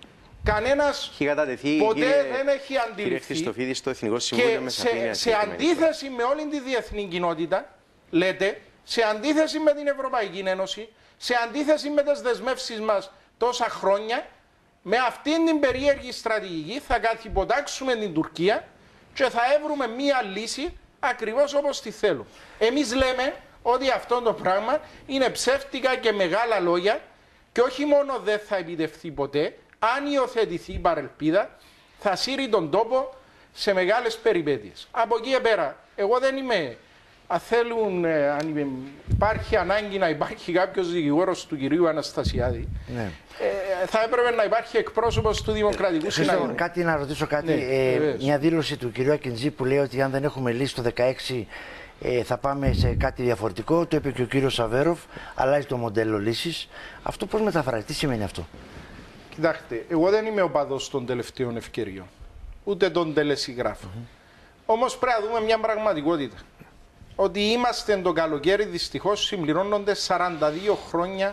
κανένας ποτέ κύριε, δεν έχει αντιληφθεί, στο Εθνικό Συμβούλιο, και σε, σε αντίθεση με όλη τη διεθνή κοινότητα, λέτε, σε αντίθεση με την Ευρωπαϊκή Ένωση, σε αντίθεση με τις δεσμεύσεις μας τόσα χρόνια, με αυτήν την περίεργη στρατηγική θα καθυποτάξουμε την Τουρκία και θα έβρουμε μια λύση ακριβώς όπως τη θέλουν. Εμείς λέμε ότι αυτό το πράγμα είναι ψεύτικα και μεγάλα λόγια, και όχι μόνο δεν θα επιτευχθεί ποτέ, αν υιοθετηθεί η παρελπίδα, θα σύρει τον τόπο σε μεγάλες περιπέτειες. Από εκεί πέρα, εγώ δεν είμαι, αν θέλουν, αν είμαι, υπάρχει ανάγκη να υπάρχει κάποιος δικηγόρος του κυρίου Αναστασιάδη, ναι. ε, θα έπρεπε να υπάρχει εκπρόσωπος του Δημοκρατικού ε, Συναγωνίου. Κάτι να ρωτήσω κάτι, ναι, ε, μια δήλωση του κυρίου Ακιντζή που λέει ότι αν δεν έχουμε λύσει το δεκαέξι ε, θα πάμε σε κάτι διαφορετικό, το είπε και ο κύριος Σαβέροφ, αλλάζει το μοντέλο λύσης. Αυτό πώς μεταφράζει, τι σημαίνει αυτό? Κοιτάξτε, εγώ δεν είμαι οπαδός των τελευταίων ευκαιριών, ούτε των τελεσυγράφων. Mm-hmm. Όμως πρέπει να δούμε μια πραγματικότητα. Ότι είμαστε το καλοκαίρι, δυστυχώς συμπληρώνονται σαράντα δύο χρόνια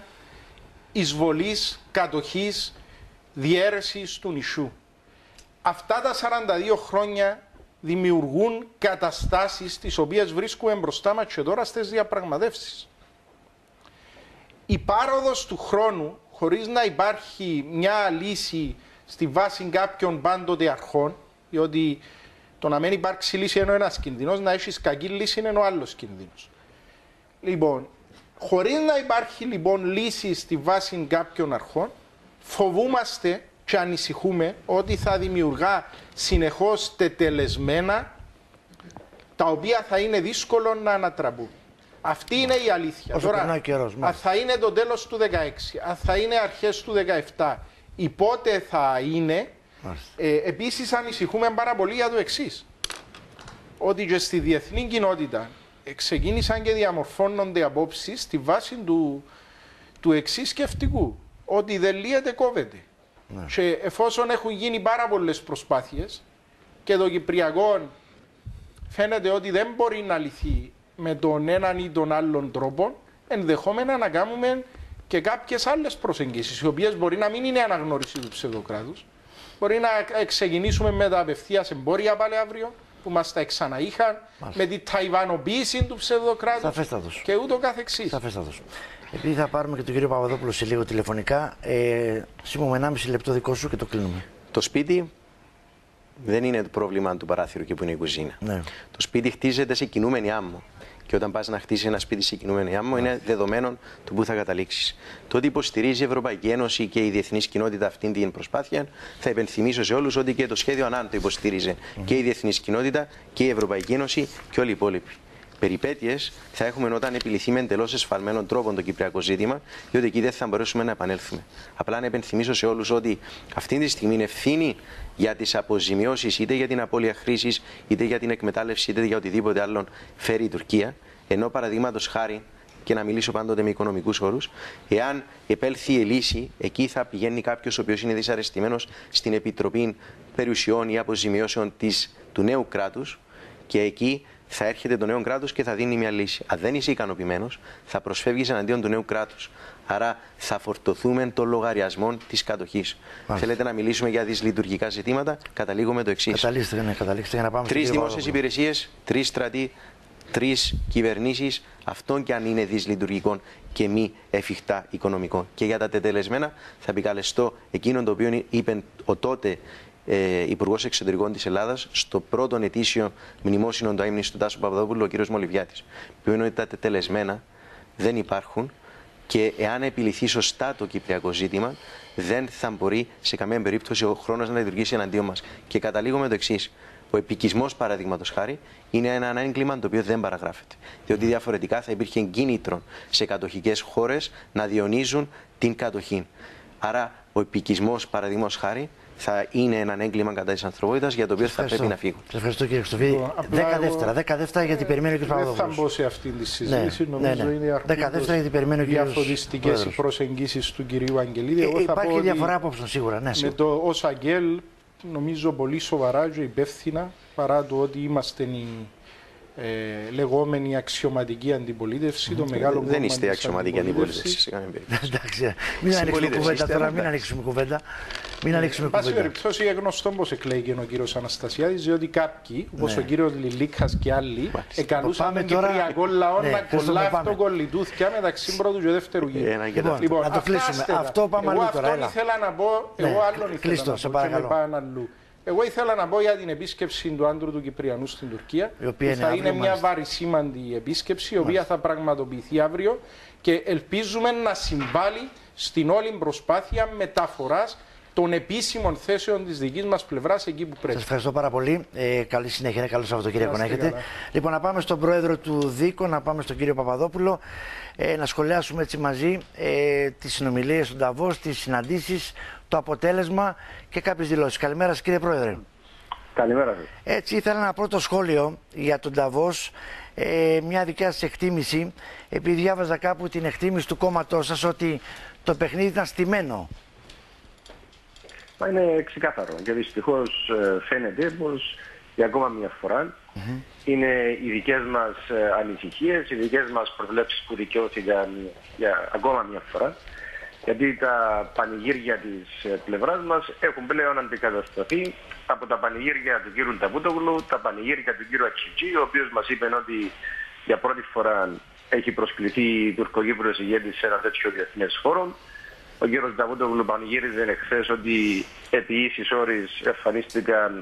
εισβολής, κατοχής, διαίρεσης του νησιού. Αυτά τα σαράντα δύο χρόνια δημιουργούν καταστάσεις τις οποίες βρίσκουμε μπροστά μας και τώρα στις διαπραγματεύσεις. Η πάροδος του χρόνου, χωρίς να υπάρχει μια λύση στη βάση κάποιων πάντοτε αρχών, διότι Το να μην υπάρξει λύση είναι ο ένας κίνδυνος, να έχεις κακή λύση είναι ο άλλος κίνδυνος. Λοιπόν, χωρίς να υπάρχει λοιπόν λύση στη βάση κάποιων αρχών, φοβούμαστε και ανησυχούμε ότι θα δημιουργά συνεχώς τετελεσμένα τα οποία θα είναι δύσκολο να ανατραπούν. Αυτή είναι η αλήθεια. Όσο Τώρα, καιρός, αν θα είναι το τέλος του δεκαέξι, αν θα είναι αρχές του δεκαεπτά, ή πότε θα είναι, ε, επίσης ανησυχούμε πάρα πολύ για το εξής. Ότι και στη διεθνή κοινότητα ξεκίνησαν και διαμορφώνονται απόψεις στη βάση του, του εξής σκεφτικού. Ότι δεν λύεται, κόβεται. Ναι. Και εφόσον έχουν γίνει πάρα πολλές προσπάθειες και το Κυπριακό φαίνεται ότι δεν μπορεί να λυθεί με τον έναν ή τον άλλον τρόπο, ενδεχόμενα να κάνουμε και κάποιες άλλες προσεγγίσεις, οι οποίες μπορεί να μην είναι αναγνώριση του ψευδοκράτους. Μπορεί να ξεκινήσουμε με τα απευθείας εμπόρια πάλι αύριο, που μας τα ξαναείχαν, με την ταϊβανοποίηση του ψευδοκράτους και ούτω καθεξής. Σαφέστατος. Επειδή θα πάρουμε και τον κύριο Παπαδόπουλο σε λίγο τηλεφωνικά, ε, Σίμω, με ενάμιση λεπτό δικό σου και το κλείνουμε. Το σπίτι δεν είναι το πρόβλημα του παράθυρου και που είναι η κουζίνα. Ναι. Το σπίτι χτίζεται σε κινούμενη άμμο. Και όταν πας να χτίσεις ένα σπίτι σε κινούμενη άμμο, ναι, είναι δεδομένο του που θα καταλήξεις. Το ότι υποστηρίζει η Ευρωπαϊκή Ένωση και η διεθνής κοινότητα αυτή την προσπάθεια, θα υπενθυμίσω σε όλους ότι και το σχέδιο Ανάν το υποστήριζε mm. και η διεθνής κοινότητα και η Ευρωπαϊκή Ένωση και όλοι οι υπόλοιποι. Περιπέτειες θα έχουμε όταν επιληθεί με εντελώς εσφαλμένων τρόπων το κυπριακό ζήτημα, διότι εκεί δεν θα μπορέσουμε να επανέλθουμε. Απλά να επενθυμίσω σε όλους ότι αυτή τη στιγμή είναι ευθύνη για τις αποζημιώσεις, είτε για την απώλεια χρήσης, είτε για την εκμετάλλευση, είτε για οτιδήποτε άλλο φέρει η Τουρκία. Ενώ παραδείγματος χάρη, και να μιλήσω πάντοτε με οικονομικούς όρους, εάν επέλθει η λύση, εκεί θα πηγαίνει κάποιος ο οποίος είναι δυσαρεστημένος στην Επιτροπή Περιουσιών ή Αποζημιώσεων της, του νέου κράτους, και εκεί θα έρχεται το νέο κράτος και θα δίνει μια λύση. Αν δεν είσαι ικανοποιημένος, θα προσφεύγεις εναντίον του νέου κράτους. Άρα θα φορτωθούμε των λογαριασμών της κατοχής. Θέλετε να μιλήσουμε για δυσλειτουργικά ζητήματα, καταλήγω με το εξής. Καταλήστε, ναι, καταλήστε για να πάμε. Τρεις δημόσιες υπηρεσίες, τρεις στρατοί, τρεις κυβερνήσεις, αυτόν και αν είναι δυσλειτουργικών και μη εφικτά οικονομικών. Και για τα τετελεσμένα θα επικαλεστώ εκείνον το οποίο είπε ο τότε Ε, Υπουργός Εξωτερικών της Ελλάδας στο πρώτο ετήσιο μνημόσυνο του αείμνης του Τάσου Παπαδόπουλου, ο κ. Μολυβιάτης, που είναι ότι τα τετελεσμένα δεν υπάρχουν και εάν επιληθεί σωστά το κυπριακό ζήτημα, δεν θα μπορεί σε καμία περίπτωση ο χρόνος να λειτουργήσει εναντίον μας. Και καταλήγω με το εξής. Ο επικισμός, παραδείγματος χάρη, είναι ένα έγκλημα το οποίο δεν παραγράφεται. Διότι διαφορετικά θα υπήρχε κίνητρο σε κατοχικές χώρες να διονύζουν την κατοχή. Άρα, ο επικισμός, παραδείγματος χάρη, θα είναι ένα έγκλημα κατά της ανθρωπότητας για το οποίο θα πρέπει να φύγουν. Σας ευχαριστώ, κύριε Χριστοφίδη. Δέκα δεύτερα, δέκα δεύτερα γιατί περιμένει ο κ. Παπαδόπουλος. Δεν θα μπω σε αυτή τη συζήτηση. Ναι, νομίζω ναι, ναι. είναι δέκα δεύτερα γιατί περιμένει ο κ. Παπαδόπουλος. Διαφωτιστικές οι προσεγγίσεις του κυρίου Αγγελίδη. Ε, υπάρχει διαφορά απόψεων σίγουρα. Ναι, με το ως Αγγέλ νομίζω πολύ σοβαρά και υπεύθυνα, παρά το ότι είμαστε η ε, λεγόμενη αξιωματική αντιπολίτευση. Mm. Το μεγάλο δεν είστε αξιωματική αντιπολίτευση σε καμία περίπτωση. Εντάξει, μην ανοίξουμε κουβέντα τώρα, μην ανοίξουμε κουβέντα. Μην ανοίξουμε κουβέντα. Πάση περιπτώσει, είναι γνωστό πως εκλέγει ο κύριος Αναστασιάδης, διότι κάποιοι, όπως ναι. ο κύριος Λιλίκας και άλλοι, εκαλούσαν τον κυπριακό λαό να κολλά αυτό κολλητούθια μεταξύ πρώτου και δεύτερου γύρου. Λοιπόν, να το κλείσουμε. Αυτό πάμε αλλού τώρα. Εγώ ήθελα να πω, εγώ άλλον ήθελα να πω και με πάνε αλλού. Εγώ ήθελα να πω για την επίσκεψη του άντρου του Κυπριανού στην Τουρκία, που θα είναι μια βαρισίμαντη επίσκεψη, η οποία θα πραγματοποιηθεί αύριο και ελπίζουμε να συμβάλλει στην όλη προσπάθεια μεταφοράς των επίσημων θέσεων της δικής μας πλευράς εκεί που πρέπει. Σας ευχαριστώ πάρα πολύ. Ε, καλή συνέχεια, καλό Σαββατοκύριακο να έχετε. Λοιπόν, να πάμε στον πρόεδρο του ΔΥΚΟ, να πάμε στον κύριο Παπαδόπουλο, ε, να σχολιάσουμε έτσι μαζί ε, τις συνομιλίες του Νταβός, τις συναντήσεις, το αποτέλεσμα και κάποιες δηλώσεις. Καλημέρα σας, κύριε Πρόεδρε. Καλημέρα σας. Έτσι, ήθελα ένα πρώτο σχόλιο για τον Νταβός, ε, μια δικιά σας εκτίμηση, επειδή διάβαζα κάπου την εκτίμηση του κόμματός σας ότι το παιχνίδι ήταν στημένο. Μα είναι ξεκάθαρο και δυστυχώς φαίνεται πως για ακόμα μια φορά mm-hmm. είναι οι δικές μας ανησυχίες, οι δικές μας προβλέψεις που δικαιώθηκαν για ακόμα μια φορά, γιατί τα πανηγύρια της πλευράς μας έχουν πλέον αντικατασταθεί από τα πανηγύρια του κ. Νταβούτογλου, τα πανηγύρια του κ. Αξιτζή, ο οποίος μας είπε ότι για πρώτη φορά έχει προσκληθεί τουρκοκύπριος ηγέτης σε ένα τέτοιο διεθνές χώρο. Ο κ. Νταβούτογλου πανηγύριζε εχθές ότι επί ίσης όρης εμφανίστηκαν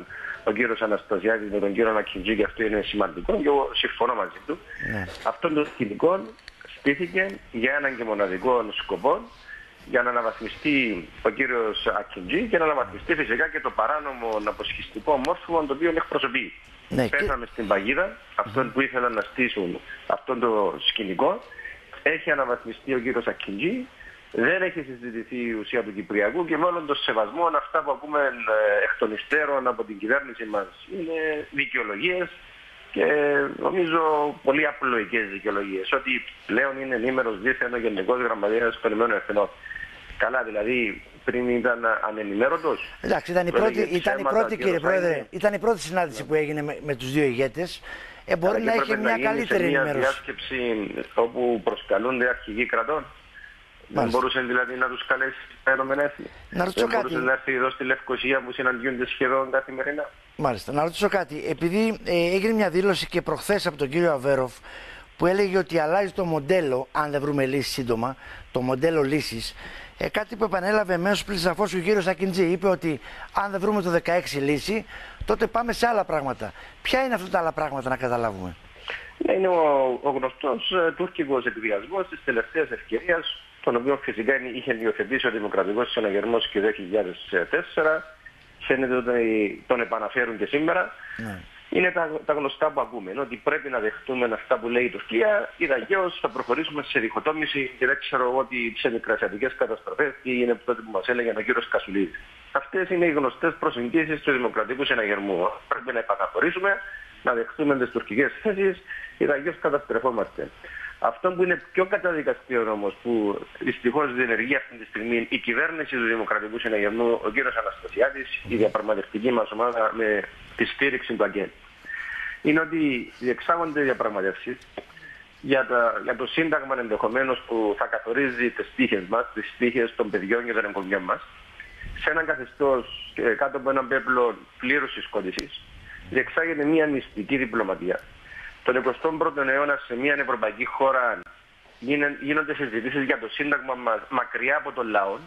ο κύριος Αναστασιάδης με τον κύριο Ακιντζή, και αυτό είναι σημαντικό και εγώ συμφωνώ μαζί του. Ναι. Αυτό το σκηνικό στήθηκε για έναν και μοναδικό σκοπό, για να αναβαθμιστεί ο κύριος Ακιντζή και να αναβαθμιστεί φυσικά και το παράνομο αποσχιστικό μόρφωμα το οποίο εκπροσωπεί. Ναι, πέσαμε και... στην παγίδα αυτών που ήθελαν να στήσουν αυτό το σκηνικό. Έχει αναβαθμιστεί ο κύριος Ακιντζή, δεν έχει συζητηθεί η ουσία του Κυπριακού και με όλον τον σεβασμό αυτά που ακούμε εκ των υστέρων από την κυβέρνηση μας είναι δικαιολογίες και νομίζω πολύ απλοϊκές δικαιολογίες. Ότι πλέον είναι ενήμερος δίθεν ο Γενικός Γραμματέας των Ηνωμένων Εθνών. Καλά, δηλαδή πριν ήταν ανενημέρωτος. Εντάξει, ήταν η πρώτη, ήταν η πρώτη κύριε Πρόεδρε, ήταν η πρώτη συνάντηση ναι. που έγινε με, με τους δύο ηγέτες. Ε, μπορεί να έχει μια καλύτερη ενημέρωση. Μια διάσκεψη όπου προσκαλούνται αρχηγοί κρατών. Δεν μπορούσε δηλαδή να τους καλέσει τα Ηνωμένα Έθνη. Να ρωτήσω δεν κάτι. μπορούσε να έρθει εδώ στη Λευκοσία που συναντιούνται σχεδόν καθημερινά. Μάλιστα. Να ρωτήσω κάτι. Επειδή ε, έγινε μια δήλωση και προχθές από τον κύριο Αβέροφ που έλεγε ότι αλλάζει το μοντέλο, αν δεν βρούμε λύση σύντομα, το μοντέλο λύσης. Ε, κάτι που επανέλαβε αμέσως πριν σαφώς ο κύριος Ακιντζή. Είπε ότι αν δεν βρούμε το δεκαέξι λύση, τότε πάμε σε άλλα πράγματα. Ποια είναι αυτά τα άλλα πράγματα να καταλάβουμε? Είναι ο, ο γνωστός ε, τουρκικός εκβιασμός της τελευταίας ευκαιρίας, τον οποίο φυσικά είχε υιοθετήσει ο Δημοκρατικός Συναγερμός και το δύο χιλιάδες τέσσερα. Φαίνεται ότι τον επαναφέρουν και σήμερα. Ναι. Είναι τα, τα γνωστά που ακούμε. Είναι ότι πρέπει να δεχτούμε αυτά που λέει η Τουρκία, ή δαγιώς θα προχωρήσουμε σε διχοτόμηση και δεν ξέρω εγώ ότι τις μικρασιατικές καταστροφές τι είναι τότε που μας έλεγε ο κύριος Κασουλίδης. Αυτές είναι οι γνωστές προσεγγίσεις του Δημοκρατικού Συναγερμού. Πρέπει να επαναχωρήσουμε, να δεχτούμε τις τουρκικές θέσεις, ή δαγιώς καταστρεφόμαστε. Αυτό που είναι πιο καταδικαστικό όμως, που δυστυχώς διενεργεί αυτή τη στιγμή η κυβέρνηση του Δημοκρατικού Συναγερμού, ο κ. Αναστασιάδης, η διαπραγματευτική μας ομάδα με τη στήριξη του ΑΚΕ, είναι ότι διεξάγονται διαπραγματεύσεις για, για το Σύνταγμα ενδεχομένως που θα καθορίζει τις τύχες μας, τις τύχες των παιδιών και των εγκομιών μας, σε έναν καθεστώς κάτω από έναν πέπλο πλήρους συσκότησης. Διεξάγεται μια μυστική διπλωματία. Τον εικοστό πρώτο αιώνα σε μια ευρωπαϊκή χώρα γίνονται συζητήσεις για το Σύνταγμα μας μακριά από τον λαό.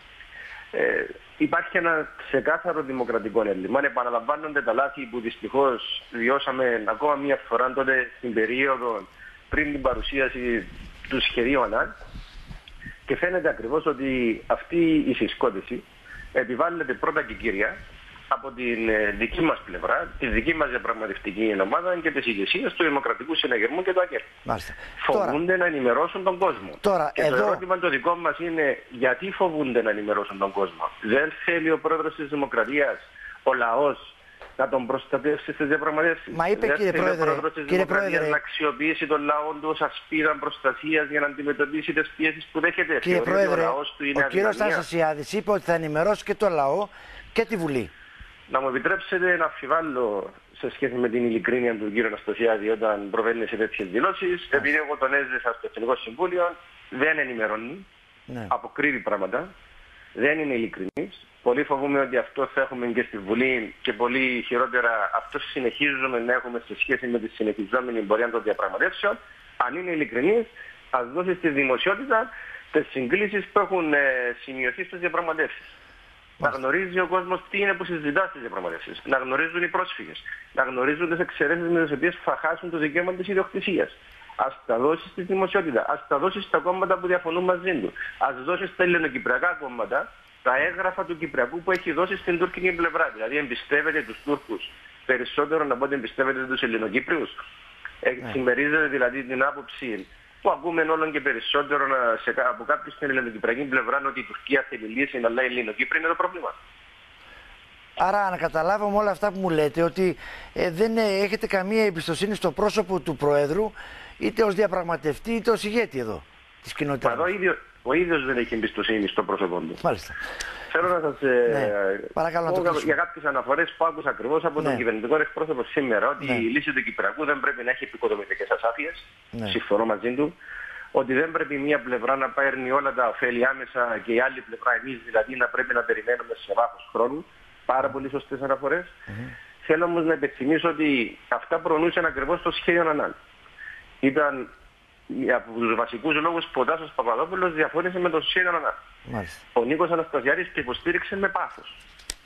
Ε, υπάρχει ένα ξεκάθαρο δημοκρατικό έλλειμμα. Επαναλαμβάνονται τα λάθη που δυστυχώς βιώσαμε ακόμα μια φορά τότε στην περίοδο πριν την παρουσίαση του σχεδίου ΑΝΑΝ, και φαίνεται ακριβώς ότι αυτή η συσκότηση επιβάλλεται πρώτα και κύρια από την δική μας πλευρά, τη δική μας διαπραγματευτική ομάδα και τις ηγεσίες του Δημοκρατικού Συναγερμού και του ΑΚΕ. Φοβούνται τώρα να ενημερώσουν τον κόσμο. Τώρα, και εδώ... το ερώτημα το δικό μας είναι γιατί φοβούνται να ενημερώσουν τον κόσμο. Δεν θέλει ο πρόεδρος της Δημοκρατίας, ο λαός, να τον προστατεύσει στις διαπραγματεύσεις. Μα είπε, δεν κύριε θέλει Πρόεδρε, ο πρόεδρος της κύριε Δημοκρατίας Πρόεδρε, να αξιοποιήσει τον λαό του ως ασπίδα προστασίας για να αντιμετωπίσει τις πιέσεις που δέχεται. Κύριε Θεωρεί Πρόεδρε, ο, λαός του είναι ο κύριος Αναστασιάδης είπε ότι θα ενημερώσει και το λαό και τη Βουλή. Να μου επιτρέψετε να αμφιβάλλω σε σχέση με την ειλικρίνεια του κ. Αναστασιάδη όταν προβαίνει σε τέτοιες δηλώσεις. Ναι. Επειδή εγώ τον έζησα στο Εθνικό Συμβούλιο, δεν ενημερώνει, ναι. αποκρύβει πράγματα, δεν είναι ειλικρινής. Πολύ φοβούμαι ότι αυτό θα έχουμε και στη Βουλή και πολύ χειρότερα αυτό συνεχίζουμε να έχουμε σε σχέση με τη συνεχιζόμενη πορεία των διαπραγματεύσεων. Αν είναι ειλικρινής, ας δώσει στη δημοσιότητα τις συγκλήσεις που έχουν σημειωθεί στις διαπραγματεύσεις. Να γνωρίζει ο κόσμος τι είναι που συζητά στις διαπραγματεύσεις. Να γνωρίζουν οι πρόσφυγες. Να γνωρίζουν τις εξαιρέσεις με τις οποίες θα χάσουν το δικαίωμα της ιδιοκτησίας. Ας τα δώσει στη δημοσιότητα. Ας τα δώσει στα κόμματα που διαφωνούν μαζί του. Ας δώσει στα ελληνοκυπριακά κόμματα τα έγγραφα του Κυπριακού που έχει δώσει στην τουρκική πλευρά. Δηλαδή εμπιστεύεται τους Τούρκους περισσότερο από ό,τι εμπιστεύεται τους Ελληνοκύπριους. Ε, ναι. Συμμερίζεται δηλαδή την άποψη που ακούμε όλο και περισσότερο σε, από κάποιους στην ελληνοκυπριακή πλευρά ότι η Τουρκία θέλει λύση, αλλά η Ελληνοκύπρη είναι το πρόβλημα. Άρα να καταλάβω με όλα αυτά που μου λέτε ότι ε, δεν έχετε καμία εμπιστοσύνη στο πρόσωπο του Προέδρου, είτε ως διαπραγματευτή είτε ως ηγέτη εδώ της κοινότητας. Μα εδώ ο ίδιος δεν έχει εμπιστοσύνη στο πρόσωπό του. Μάλιστα. Θέλω να σας ε, ναι. Παρακαλώ, πω να το για κάποιες αναφορές που άκουσα ακριβώς από ναι. τον κυβερνητικό εκπρόσωπο σήμερα, ότι ναι. η λύση του Κυπριακού δεν πρέπει να έχει επικοδομητικές ασάφειες. Ναι. Συμφωνώ μαζί του. Ότι δεν πρέπει μία πλευρά να παίρνει όλα τα ωφέλη άμεσα και η άλλη πλευρά, εμείς δηλαδή, να πρέπει να περιμένουμε σε βάθος χρόνου. Πάρα πολύ σωστές αναφορές. Mm-hmm. Θέλω όμως να υπενθυμίσω ότι αυτά προνοούσαν ακριβώς το σχέδιο ΑΝΑΝ. Ήταν από τους βασικούς λόγους που ο Τάσος Παπαδόπουλος διαφώνησε με το σχέδιο ΑΝΑΝ. Mm-hmm. Ο Νίκος Αναστασιάδης το υποστήριξε με πάθος.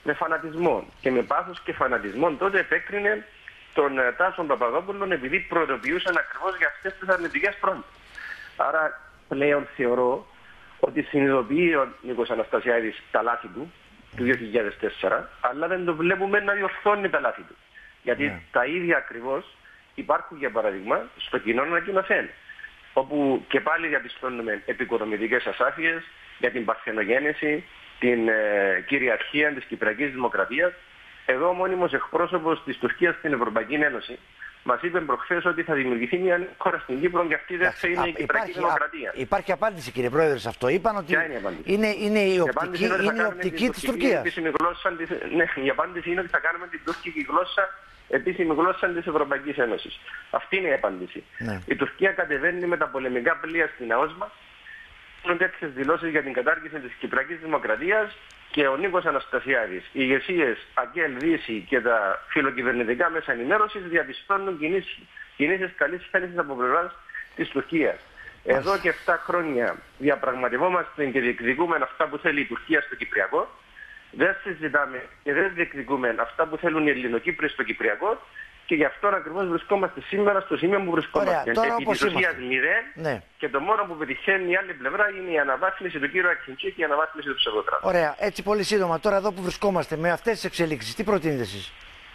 με φανατισμό. Και με πάθος και φανατισμό τότε επέκρινε τον Τάσο Παπαδόπουλο επειδή προειδοποιούσαν ακριβώς για αυτές τις αρνητικές πρόνοιες. Άρα πλέον θεωρώ ότι συνειδητοποιεί ο Νίκος Αναστασιάδης τα λάθη του, του δύο χιλιάδες τέσσερα, αλλά δεν το βλέπουμε να διορθώνει τα λάθη του. Γιατί yeah. τα ίδια ακριβώς υπάρχουν, για παράδειγμα, στο κοινό ανακοινωθέν, όπου και πάλι διαπιστώνουμε επικοδομητικές ασάφειες για την παρθενογέννηση, την ε, κυριαρχία της Κυπριακής Δημοκρατίας. Εδώ ο μόνιμος εκπρόσωπος της Τουρκίας στην Ευρωπαϊκή Ένωση μας είπε προχθές ότι θα δημιουργηθεί μια χώρα στην Κύπρο και αυτή δεν θα είναι η Κυπριακή Δημοκρατία. Α, υπάρχει απάντηση, κύριε Πρόεδρε, σε αυτό. Είπαν ότι είναι, είναι, είναι η οπτική, είναι είναι η οπτική της Τουρκίας. Της, ναι, η απάντηση είναι ότι θα κάνουμε την τουρκική γλώσσα επίσημη γλώσσα της Ευρωπαϊκής Ένωσης. Αυτή είναι η απάντηση. Ναι. Η Τουρκία κατεβαίνει με τα πολεμικά πλοία στην ΑΟΣ μας. Κάνουν τέτοιες δηλώσεις για την κατάργηση της Κυπριακής Δημοκρατίας και ο Νίκος Αναστασιάδης, οι ηγεσίες ΑΚΕΛ, Δύση και τα φιλοκυβερνητικά μέσα ενημέρωσης διαπιστώνουν κινήσεις καλής θέλησης από πλευράς της Τουρκίας. Εδώ και επτά χρόνια διαπραγματευόμαστε και διεκδικούμε αυτά που θέλει η Τουρκία στο Κυπριακό. Δεν συζητάμε και δεν διεκδικούμε αυτά που θέλουν οι Ελληνοκύπροι στο Κυπριακό και γι' αυτό ακριβώς βρισκόμαστε σήμερα στο σημείο που βρισκόμαστε. Επί της ουσίας μηδέν ναι. και το μόνο που πετυχαίνει η άλλη πλευρά είναι η αναβάθμιση του κύριου Ακιντσί και η αναβάθμιση του ψευδοκράτους. Ωραία, έτσι πολύ σύντομα. Τώρα εδώ που βρισκόμαστε με αυτές τις εξελίξεις, τι προτείνετε εσείς?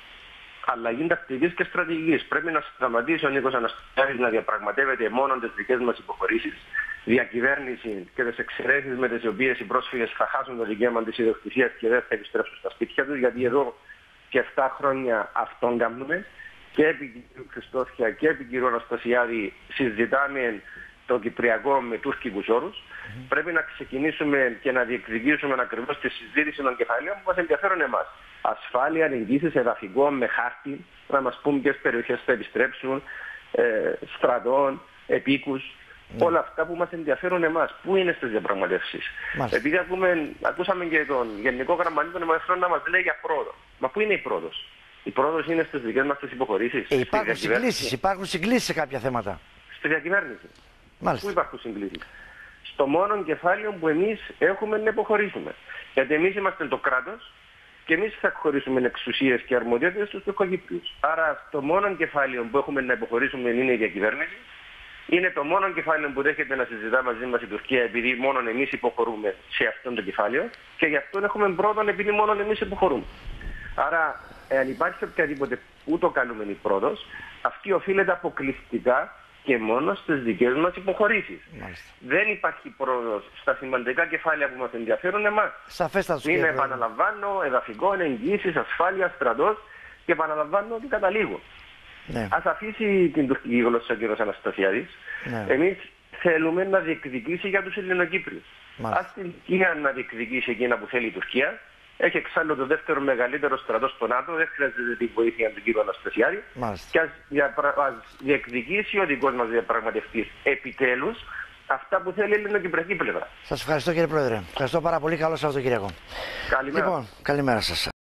Αλλαγή τακτικής και στρατηγικής. Πρέπει να σταματήσει ο Νίκος Αναστασιάδης να διαπραγματεύεται μόνο τις δικές μας υποχωρήσεις, διακυβέρνηση και τις εξαιρέσεις με τις οποίες οι πρόσφυγες θα χάσουν το δικαίωμα της ιδιοκτησίας και δεν θα επιστρέψουν στα σπίτια τους, γιατί εδώ και επτά χρόνια αυτόν κάνουμε. Και επί κ. Χριστόφια και επί κ. Αναστασιάδη συζητάμε το Κυπριακό με τουρκικούς όρους. Mm-hmm. Πρέπει να ξεκινήσουμε και να διεκδικήσουμε ακριβώς τη συζήτηση των κεφαλαίων που μας ενδιαφέρουν εμάς. Ασφάλεια, εγγύσεις, εδαφικό, με χάρτη, να μας πούν ποιες περιοχές θα επιστρέψουν, ε, στρατών, επίκους, mm. όλα αυτά που μας ενδιαφέρουν εμάς. Πού είναι στις διαπραγματεύσεις? Mm. Επειδή ακούμε, ακούσαμε και τον Γενικό Γραμματέα των Εθνών να μας λέει για πρόοδο. Μα πού είναι η πρόοδος? Η πρόοδος είναι στις δικές μας τις υποχωρήσεις. Ε, υπάρχουν συγκλήσεις, υπάρχουν συγκλήσεις σε κάποια θέματα. Στη διακυβέρνηση. Μάλιστα. Πού υπάρχουν συγκλήσεις? Στο μόνο κεφάλαιο που εμείς έχουμε να υποχωρήσουμε. Γιατί εμείς είμαστε το κράτος και εμείς θα χωρίσουμε εξουσίες και αρμοδιότητες στους Τουρκοκύπριους. Άρα το μόνο κεφάλαιο που έχουμε να υποχωρήσουμε είναι η διακυβέρνηση. Είναι το μόνο κεφάλαιο που δέχεται να συζητά μαζί μας η Τουρκία, επειδή μόνο εμείς υποχωρούμε σε αυτό το κεφάλαιο και γι' αυτό έχουμε πρώτον επειδή μόνο εμείς υποχωρούμε. Άρα, εάν υπάρχει οποιαδήποτε που το κάνουμε η πρόοδος, αυτή οφείλεται αποκλειστικά και μόνο στις δικές μας υποχωρήσεις. Μάλιστα. Δεν υπάρχει πρόοδος στα σημαντικά κεφάλαια που μας ενδιαφέρουν εμάς. Σαφέστατος. Είναι, επαναλαμβάνω, εδαφικό, εγγύησεις, ασφάλεια, στρατός και επαναλαμβάνω ότι καταλήγω. Ναι. Ας αφήσει την τουρκική γλώσσα ο κ. Αναστασιάδης. Ναι. Εμείς θέλουμε να διεκδικήσει για τους Ελληνοκύπριους. Ας την Τουρκία να διεκδικήσει εκείνα που θέλει η Τουρκία. Έχει εξάλλου το δεύτερο μεγαλύτερο στρατό στο ΝΑΤΟ, δεν χρειάζεται την βοήθεια του κ. Αναστασιάδη. Μάλιστα. Και ας, διαπρα... ας διεκδικήσει ο δικός μας διαπραγματευτής επιτέλους αυτά που θέλει η ελληνοκυπριακή πλευρά. Σας ευχαριστώ, κύριε Πρόεδρε. Ευχαριστώ πάρα πολύ. Καλό Σαββατοκύριακο. Καλημέρα. Λοιπόν, καλημέρα σας.